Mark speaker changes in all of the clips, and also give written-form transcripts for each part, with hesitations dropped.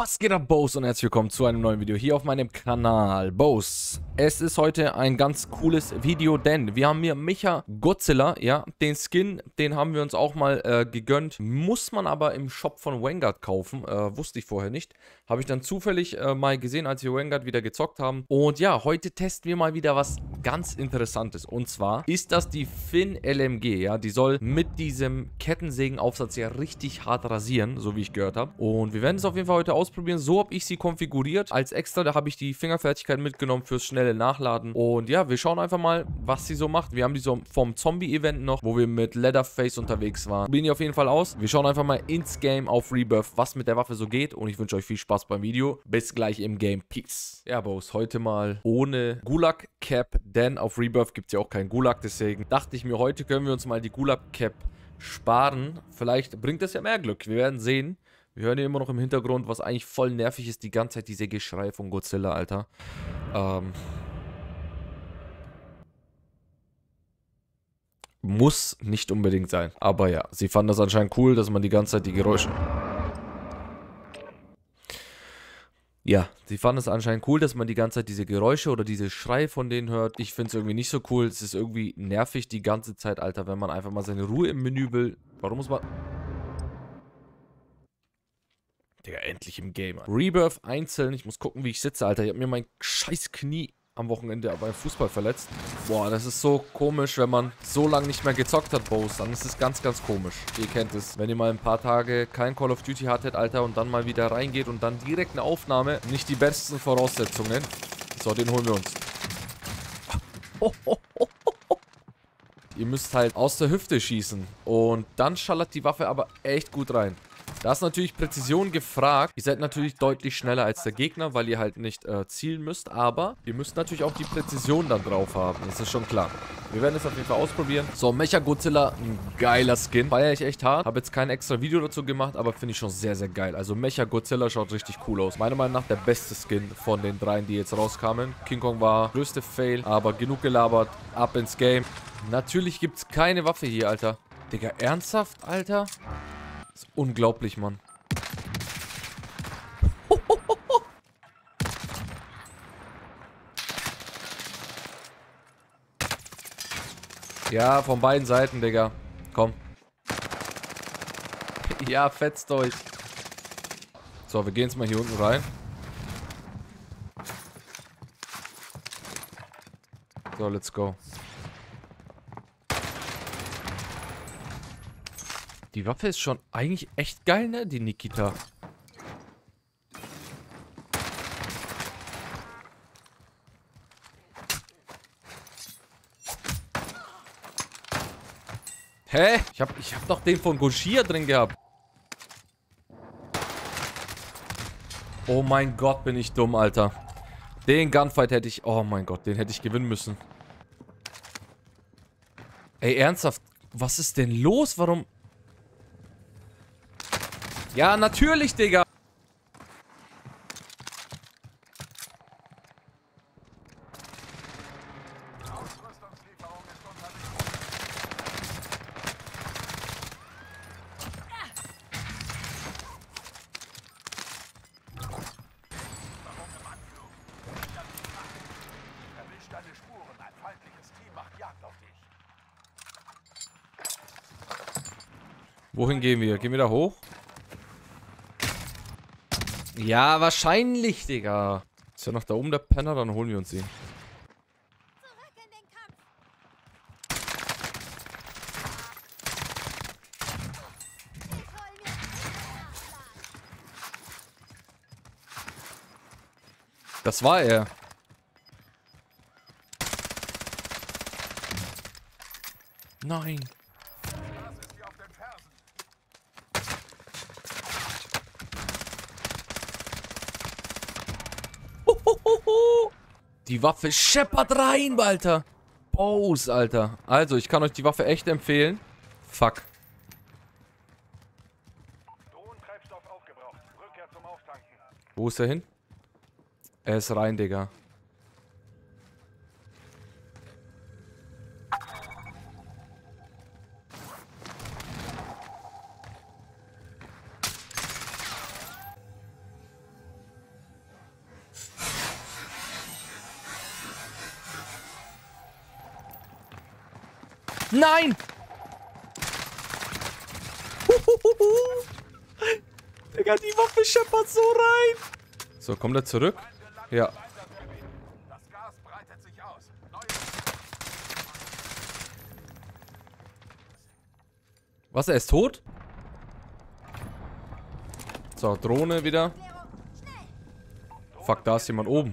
Speaker 1: Was geht ab, Bos, und herzlich willkommen zu einem neuen Video hier auf meinem Kanal. Bos, es ist heute ein ganz cooles Video, denn wir haben hier Mecha Godzilla, ja, den Skin, den haben wir uns auch mal gegönnt. Muss man aber im Shop von Vanguard kaufen, wusste ich vorher nicht. Habe ich dann zufällig mal gesehen, als wir Vanguard wieder gezockt haben. Und ja, heute testen wir mal wieder was ganz Interessantes. Und zwar ist das die Finn LMG, ja, die soll mit diesem Kettensägenaufsatz ja richtig hart rasieren, so wie ich gehört habe. Und wir werden es auf jeden Fall heute ausprobieren. So habe ich sie konfiguriert. Als extra, da habe ich die Fingerfertigkeit mitgenommen fürs schnelle Nachladen. Und ja, wir schauen einfach mal, was sie so macht. Wir haben die so vom Zombie-Event noch, wo wir mit Leatherface unterwegs waren. Probieren die auf jeden Fall aus. Wir schauen einfach mal ins Game auf Rebirth, was mit der Waffe so geht. Und ich wünsche euch viel Spaß beim Video. Bis gleich im Game. Peace. Ja, Bros, heute mal ohne Gulag Cap, denn auf Rebirth gibt es ja auch kein Gulag. Deswegen dachte ich mir, heute können wir uns mal die Gulag Cap sparen. Vielleicht bringt das ja mehr Glück. Wir werden sehen. Wir hören hier immer noch im Hintergrund, was eigentlich voll nervig ist, die ganze Zeit diese Geschrei von Godzilla, Alter. Muss nicht unbedingt sein. Aber ja, sie fanden das anscheinend cool, dass man die ganze Zeit die Geräusche... Ja, sie fanden es anscheinend cool, dass man die ganze Zeit diese Geräusche oder diese Schrei von denen hört. Ich finde es irgendwie nicht so cool. Es ist irgendwie nervig die ganze Zeit, Alter, wenn man einfach mal seine Ruhe im Menü will. Warum muss man... Digga, endlich im Game. Rebirth einzeln. Ich muss gucken, wie ich sitze, Alter. Ich habe mir mein scheiß Knie am Wochenende beim Fußball verletzt. Boah, das ist so komisch, wenn man so lange nicht mehr gezockt hat, Bros. Dann ist es ganz, ganz komisch. Ihr kennt es. Wenn ihr mal ein paar Tage kein Call of Duty hattet, Alter, und dann mal wieder reingeht und dann direkt eine Aufnahme. Nicht die besten Voraussetzungen. So, den holen wir uns. Ihr müsst halt aus der Hüfte schießen. Und dann schallert die Waffe aber echt gut rein. Da ist natürlich Präzision gefragt. Ihr seid natürlich deutlich schneller als der Gegner, weil ihr halt nicht zielen müsst. Aber ihr müsst natürlich auch die Präzision dann drauf haben. Das ist schon klar. Wir werden es auf jeden Fall ausprobieren. So, Mecha Godzilla, ein geiler Skin. Feiere ich echt hart. Habe jetzt kein extra Video dazu gemacht, aber finde ich schon sehr, sehr geil. Also Mecha Godzilla schaut richtig cool aus. Meiner Meinung nach der beste Skin von den dreien, die jetzt rauskamen. King Kong war größte Fail, aber genug gelabert. Ab ins Game. Natürlich gibt es keine Waffe hier, Alter. Digga, ernsthaft, Alter? Das ist unglaublich, Mann. Ja, von beiden Seiten, Digga. Komm. Ja, fetzt euch. So, wir gehen jetzt mal hier unten rein. So, let's go. Die Waffe ist schon eigentlich echt geil, ne? Die Nikita. Hä? Ich hab doch den von Goshia drin gehabt. Oh mein Gott, bin ich dumm, Alter. Den Gunfight hätte ich... Oh mein Gott, den hätte ich gewinnen müssen. Ey, ernsthaft? Was ist denn los? Warum... Ja, natürlich, Digga. Wohin gehen wir? Gehen wir da hoch? Ja, wahrscheinlich, Digga. Ist ja noch da oben der Penner, dann holen wir uns ihn. Das war er. Nein. Die Waffe scheppert rein, Alter. Bose, Alter. Also, ich kann euch die Waffe echt empfehlen. Fuck. Wo ist er hin? Er ist rein, Digga. Nein! Digga, die Waffe scheppert so rein. So, kommt er zurück? Ja. Was, er ist tot? So, Drohne wieder. Fuck, da ist jemand oben.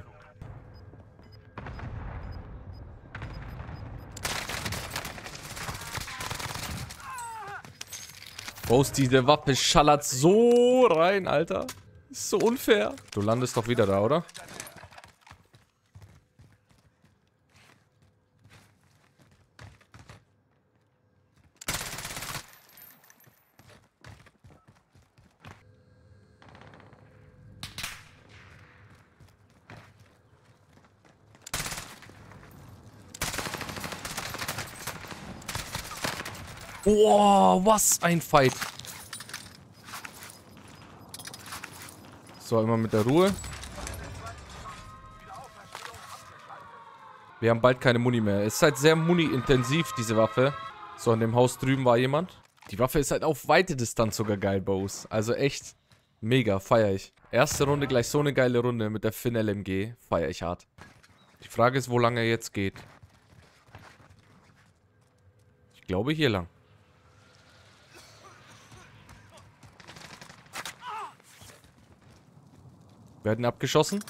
Speaker 1: Boss, diese Waffe schallert so rein, Alter. Ist so unfair. Du landest doch wieder da, oder? Wow, was ein Fight. So, immer mit der Ruhe. Wir haben bald keine Muni mehr. Es ist halt sehr Muni-intensiv, diese Waffe. So, in dem Haus drüben war jemand. Die Waffe ist halt auf weite Distanz sogar geil, Bows. Also echt mega, feier ich. Erste Runde gleich so eine geile Runde mit der Finn LMG. Feier ich hart. Die Frage ist, wo lange er jetzt geht. Ich glaube hier lang. Werden abgeschossen.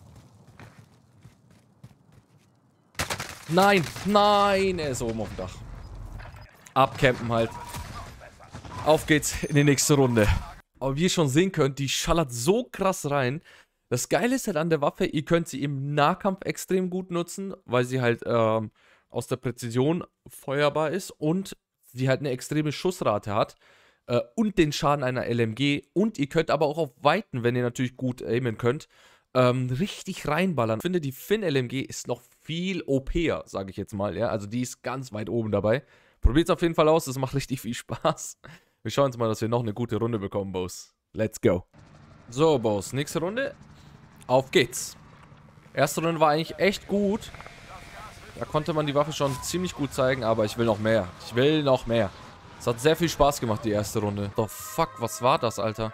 Speaker 1: Nein, nein, er ist oben auf dem Dach. Abcampen halt. Auf geht's in die nächste Runde. Aber wie ihr schon sehen könnt, die schallert so krass rein. Das Geile ist halt an der Waffe, ihr könnt sie im Nahkampf extrem gut nutzen, weil sie halt aus der Präzision feuerbar ist und sie halt eine extreme Schussrate hat. Und den Schaden einer LMG. Und ihr könnt aber auch auf Weiten, wenn ihr natürlich gut aimen könnt, richtig reinballern. Ich finde, die Finn LMG ist noch viel OPer, sage ich jetzt mal. Ja? Also die ist ganz weit oben dabei. Probiert es auf jeden Fall aus, das macht richtig viel Spaß. Wir schauen uns mal, dass wir noch eine gute Runde bekommen, Boss. Let's go. So, Boss, nächste Runde. Auf geht's. Erste Runde war eigentlich echt gut. Da konnte man die Waffe schon ziemlich gut zeigen, aber ich will noch mehr. Ich will noch mehr. Es hat sehr viel Spaß gemacht, die erste Runde. Oh fuck, was war das, Alter?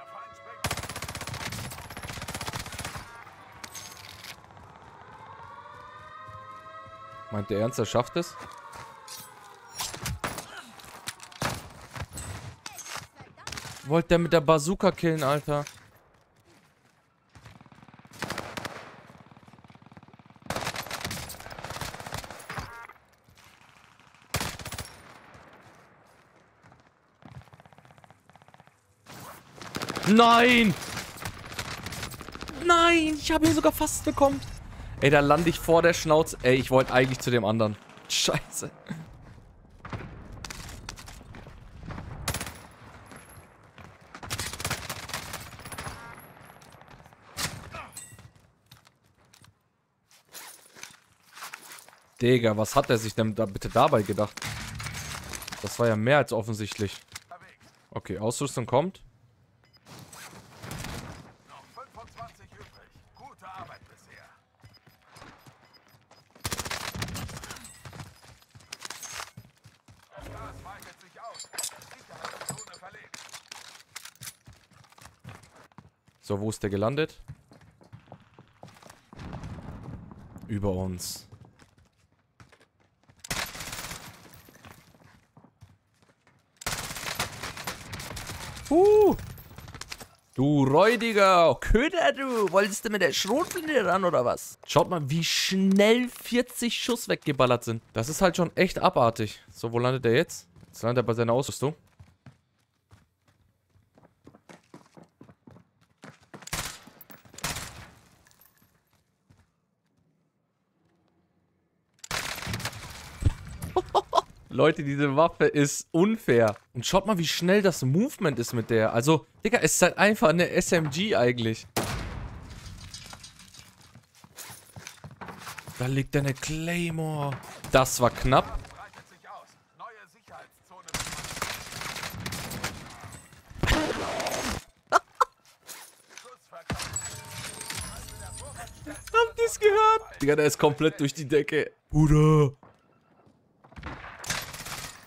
Speaker 1: Meint der Ernst, er schafft es? Wollte der mit der Bazooka killen, Alter? Nein! Nein! Ich habe ihn sogar fast bekommen. Ey, da lande ich vor der Schnauze. Ey, ich wollte eigentlich zu dem anderen. Scheiße. Digga, was hat er sich denn da bitte dabei gedacht? Das war ja mehr als offensichtlich. Okay, Ausrüstung kommt. So, wo ist der gelandet? Über uns. Du räudiger Köder, du. Wolltest du mit der Schrotflinte ran, oder was? Schaut mal, wie schnell 40 Schuss weggeballert sind. Das ist halt schon echt abartig. So, wo landet er jetzt? Jetzt landet er bei seiner Ausrüstung. Leute, diese Waffe ist unfair. Und schaut mal, wie schnell das Movement ist mit der. Also, Digga, es ist halt einfach eine SMG eigentlich. Da liegt eine Claymore. Das war knapp. Habt ihr's gehört? Digga, der ist komplett durch die Decke. Bruder.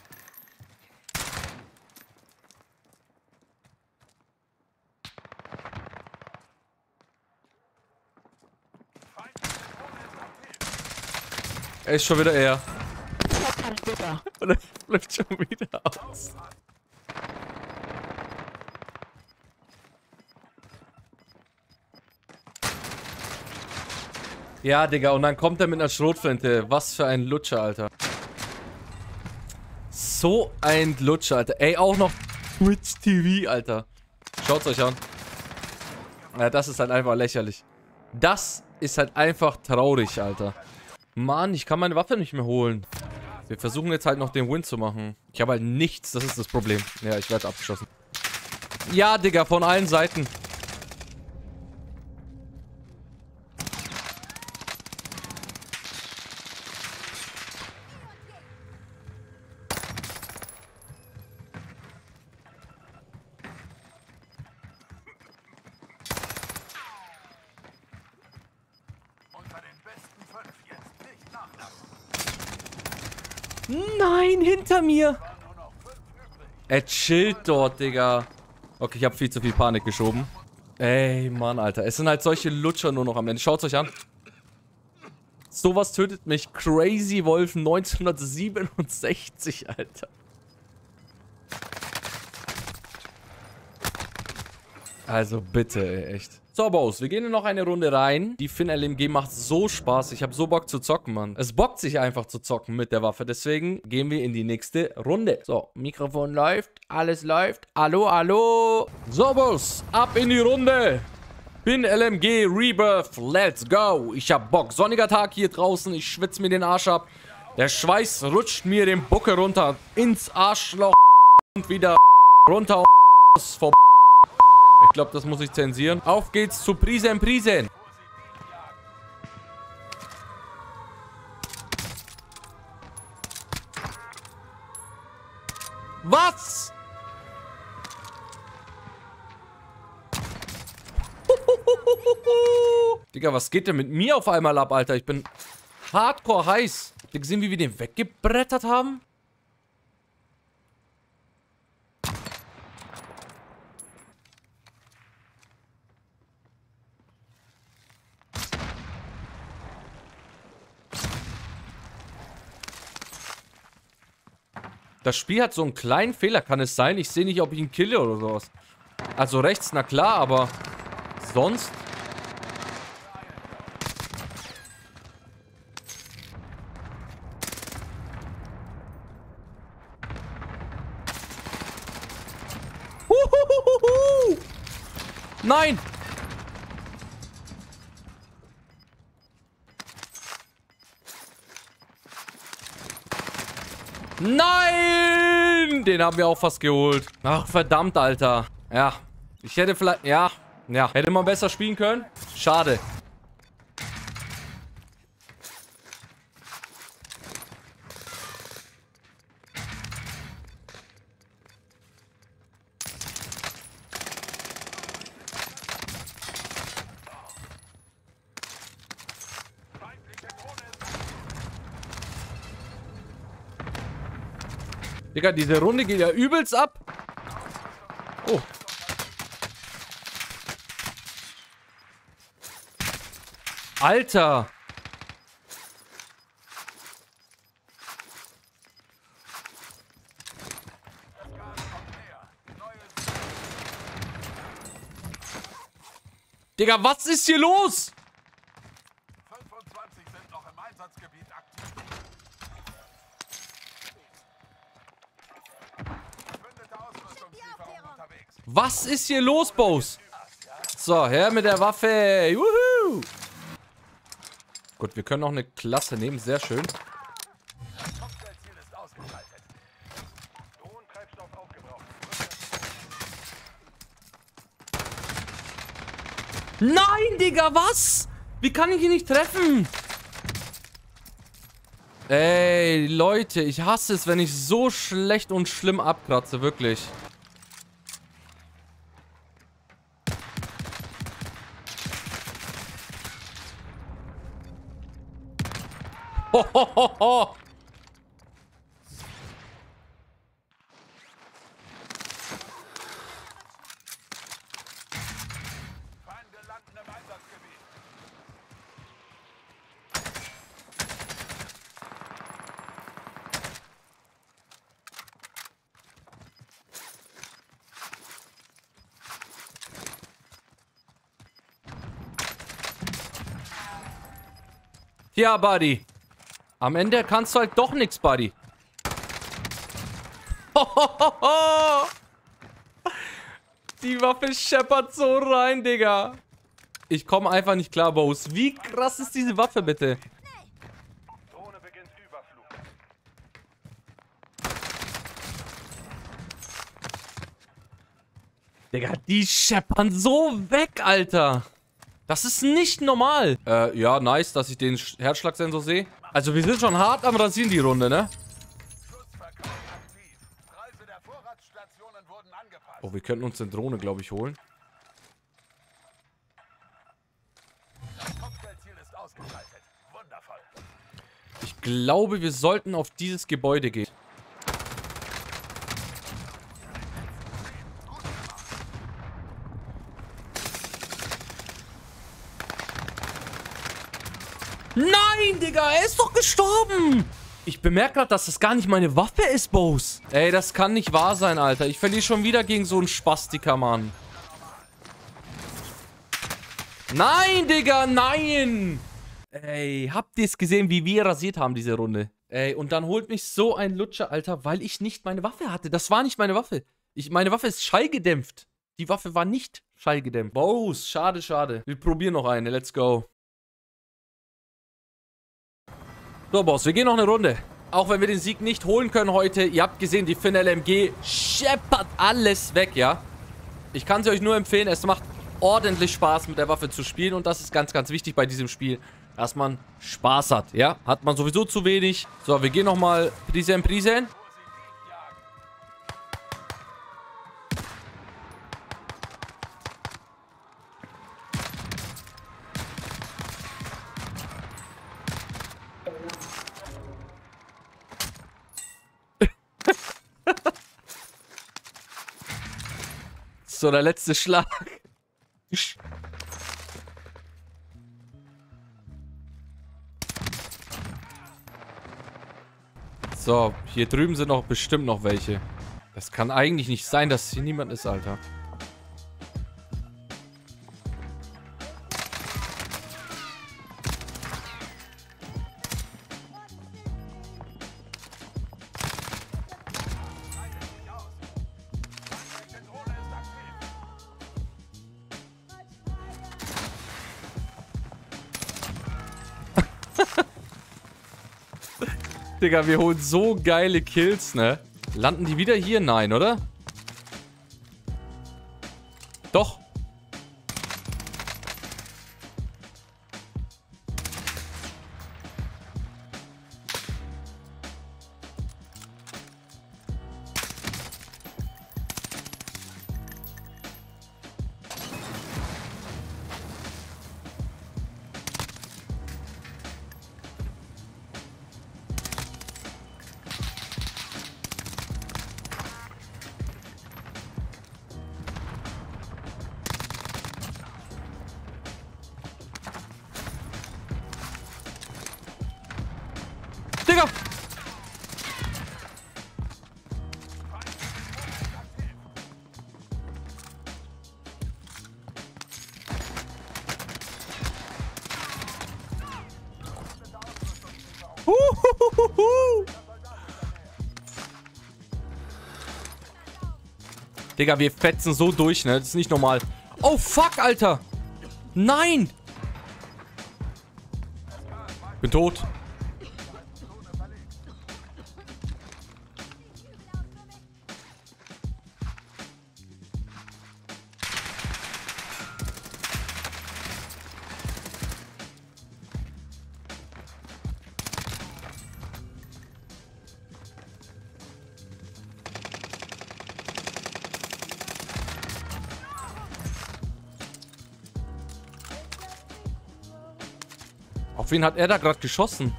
Speaker 1: ist schon wieder er. Und er flippt schon wieder aus. Ja, Digga, und dann kommt er mit einer Schrotflinte. Was für ein Lutscher, Alter. So ein Lutscher, Alter. Ey, auch noch Twitch TV, Alter. Schaut's euch an. Ja, das ist halt einfach lächerlich. Das ist halt einfach traurig, Alter. Mann, ich kann meine Waffe nicht mehr holen. Wir versuchen jetzt halt noch den Win zu machen. Ich habe halt nichts, das ist das Problem. Ja, ich werde abgeschossen. Ja, Digga, von allen Seiten. Nein, hinter mir. Er chillt dort, Digga. Okay, ich habe viel zu viel Panik geschoben. Ey, Mann, Alter. Es sind halt solche Lutscher nur noch am Ende. Schaut's euch an. Sowas tötet mich. Crazy Wolf 1967, Alter. Also bitte, ey, echt. So, Boss, wir gehen in noch eine Runde rein. Die Finn-LMG macht so Spaß. Ich habe so Bock zu zocken, Mann. Es bockt sich einfach zu zocken mit der Waffe. Deswegen gehen wir in die nächste Runde. So, Mikrofon läuft. Alles läuft. Hallo, hallo. So, Boss, ab in die Runde. Finn-LMG Rebirth. Let's go. Ich hab Bock. Sonniger Tag hier draußen. Ich schwitze mir den Arsch ab. Der Schweiß rutscht mir den Bucke runter. Ins Arschloch. Und wieder runter und vorbei. Ich glaube, das muss ich zensieren. Auf geht's zu Prisen, Prisen. Was? Digga, was geht denn mit mir auf einmal ab, Alter? Ich bin hardcore heiß. Habt ihr gesehen, wie wir den weggebrettert haben? Das Spiel hat so einen kleinen Fehler, kann es sein? Ich sehe nicht, ob ich ihn kille oder sowas. Also rechts, na klar, aber sonst... Nein! Nein! Den haben wir auch fast geholt. Ach, verdammt, Alter. Ja. Ich hätte vielleicht... Ja. Ja. Hätte man besser spielen können. Schade. Digga, diese Runde geht ja übelst ab. Oh. Alter. Digga, was ist hier los?
Speaker 2: 25 sind noch im Einsatzgebiet aktiv.
Speaker 1: Was ist hier los, Boss? So, her mit der Waffe. Juhu. Gut, wir können noch eine Klasse nehmen. Sehr schön. Nein, Digga, was? Wie kann ich ihn nicht treffen? Ey, Leute, ich hasse es, wenn ich so schlecht und schlimm abkratze, wirklich. Ho, ho, ho, ho.
Speaker 2: Feinde landen im Einsatzgebiet.
Speaker 1: Ja, Buddy. Am Ende kannst du halt doch nichts, Buddy. Die Waffe scheppert so rein, Digga. Ich komme einfach nicht klar, Boss. Wie krass ist diese Waffe, bitte?
Speaker 2: Drohne beginnt Überflug.
Speaker 1: Digga, die scheppern so weg, Alter. Das ist nicht normal. Ja, nice, dass ich den Herzschlagsensor sehe. Also, wir sind schon hart am Rasieren, die Runde, ne?
Speaker 2: Schlussverkauf aktiv. Preise der Vorratsstationen wurden angepasst.
Speaker 1: Oh, wir könnten uns eine Drohne, glaube ich, holen.
Speaker 2: Das Kopfgeldziel ist ausgeschaltet. Wundervoll.
Speaker 1: Ich glaube, wir sollten auf dieses Gebäude gehen. Nein, Digga, er ist doch gestorben. Ich bemerke gerade, dass das gar nicht meine Waffe ist, Boss. Ey, das kann nicht wahr sein, Alter. Ich verliere schon wieder gegen so einen Spastiker, Mann. Nein, Digga, nein. Ey, habt ihr es gesehen, wie wir rasiert haben, diese Runde? Ey, und dann holt mich so ein Lutscher, Alter, weil ich nicht meine Waffe hatte. Das war nicht meine Waffe. Meine Waffe ist schallgedämpft. Die Waffe war nicht schallgedämpft. Boss, schade, schade. Wir probieren noch eine. Let's go. So, Boss, wir gehen noch eine Runde. Auch wenn wir den Sieg nicht holen können heute. Ihr habt gesehen, die Finn LMG scheppert alles weg, ja? Ich kann sie euch nur empfehlen. Es macht ordentlich Spaß, mit der Waffe zu spielen. Und das ist ganz, ganz wichtig bei diesem Spiel, dass man Spaß hat, ja? Hat man sowieso zu wenig. So, wir gehen nochmal Prisen, Prisen. So, der letzte Schlag. So, hier drüben sind noch bestimmt noch welche. Das kann eigentlich nicht sein, dass hier niemand ist, Alter. Digga, wir holen so geile Kills, ne? Landen die wieder hier? Nein, oder? Doch. Digga! Digga, wir fetzen so durch, ne? Das ist nicht normal. Oh, fuck, Alter! Nein! Bin tot. Auf wen hat er da gerade geschossen?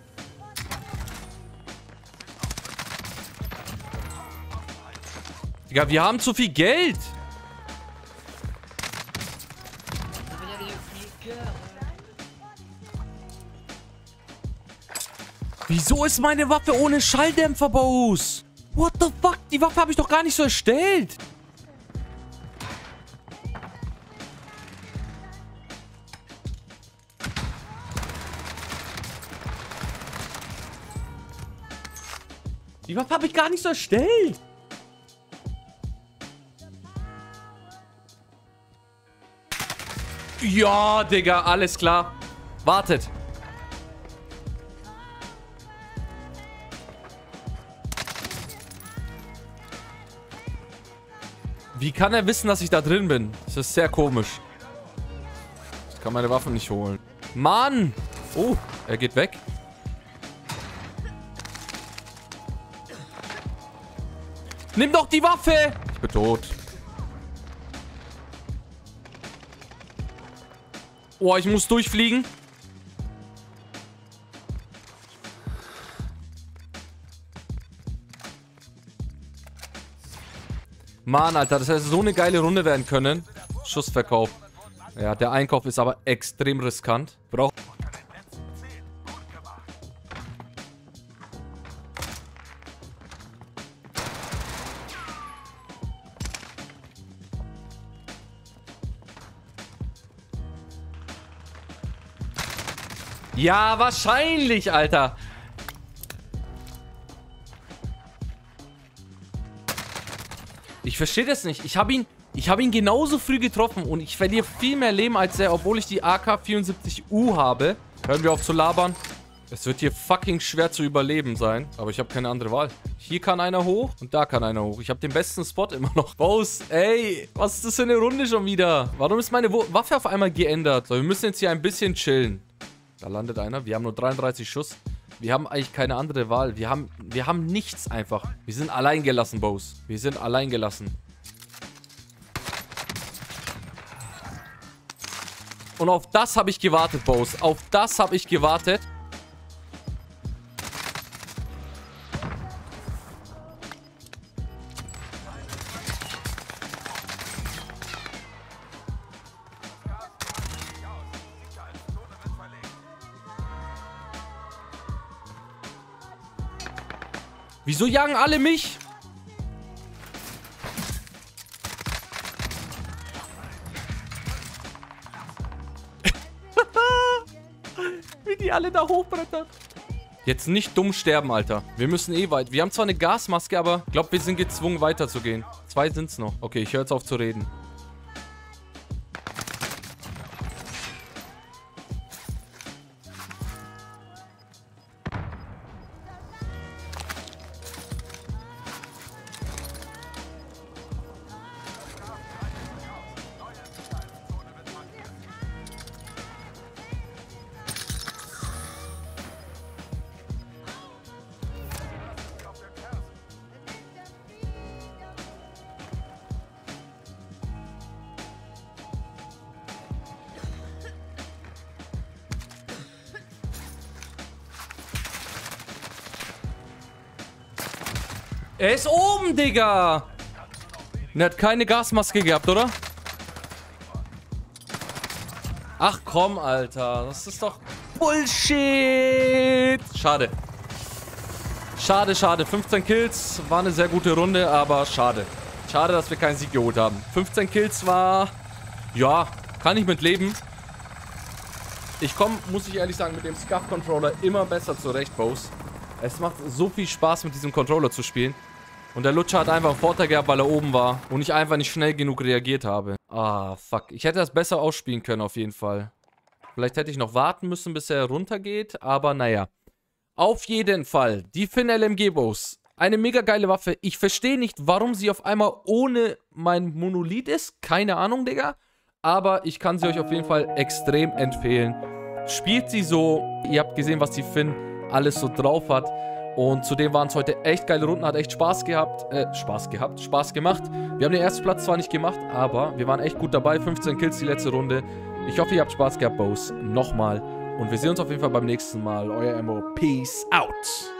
Speaker 1: Digga, wir haben zu viel Geld. Wieso ist meine Waffe ohne Schalldämpfer, Boss? What the fuck? Die Waffe habe ich doch gar nicht so erstellt. Die Waffe habe ich gar nicht so erstellt. Ja, Digga, alles klar. Wartet. Wie kann er wissen, dass ich da drin bin? Das ist sehr komisch. Ich kann meine Waffen nicht holen. Mann! Oh, er geht weg. Nimm doch die Waffe! Ich bin tot. Oh, ich muss durchfliegen. Mann, Alter, das hätte so eine geile Runde werden können. Schussverkauf. Ja, der Einkauf ist aber extrem riskant. Braucht... Ja, wahrscheinlich, Alter. Ich verstehe das nicht. Ich habe ihn genauso früh getroffen und ich verliere viel mehr Leben als er, obwohl ich die AK-74U habe. Hören wir auf zu labern. Es wird hier fucking schwer zu überleben sein, aber ich habe keine andere Wahl. Hier kann einer hoch und da kann einer hoch. Ich habe den besten Spot immer noch. Boss, ey, was ist das für eine Runde schon wieder? Warum ist meine Waffe auf einmal geändert? So, wir müssen jetzt hier ein bisschen chillen. Da landet einer. Wir haben nur 33 Schuss. Wir haben eigentlich keine andere Wahl. Wir haben nichts einfach. Wir sind allein gelassen, Boss. Wir sind allein gelassen. Und auf das habe ich gewartet, Boss. Auf das habe ich gewartet. Wieso jagen alle mich? Wie die alle da hochbrettern. Jetzt nicht dumm sterben, Alter. Wir müssen eh weit. Wir haben zwar eine Gasmaske, aber ich glaube, wir sind gezwungen weiterzugehen. 2 sind's noch. Okay, ich höre jetzt auf zu reden. Er ist oben, Digga. Er hat keine Gasmaske gehabt, oder? Ach komm, Alter. Das ist doch Bullshit. Schade. Schade, schade. 15 Kills. War eine sehr gute Runde, aber schade. Schade, dass wir keinen Sieg geholt haben. 15 Kills war... Ja, kann ich mit leben. Ich komme, muss ich ehrlich sagen, mit dem SCUF-Controller immer besser zurecht, Boss. Es macht so viel Spaß, mit diesem Controller zu spielen. Und der Lutscher hat einfach einen Vorteil gehabt, weil er oben war. Und ich einfach nicht schnell genug reagiert habe. Ah, fuck. Ich hätte das besser ausspielen können, auf jeden Fall. Vielleicht hätte ich noch warten müssen, bis er runtergeht. Aber naja. Auf jeden Fall. Die Finn LMG, Boss. Eine mega geile Waffe. Ich verstehe nicht, warum sie auf einmal ohne mein Monolith ist. Keine Ahnung, Digga. Aber ich kann sie euch auf jeden Fall extrem empfehlen. Spielt sie so. Ihr habt gesehen, was die Finn alles so drauf hat. Und zudem waren es heute echt geile Runden, hat echt Spaß gemacht. Wir haben den ersten Platz zwar nicht gemacht, aber wir waren echt gut dabei. 15 Kills die letzte Runde. Ich hoffe, ihr habt Spaß gehabt, Boss. Nochmal. Und wir sehen uns auf jeden Fall beim nächsten Mal. Euer Emo. Peace out.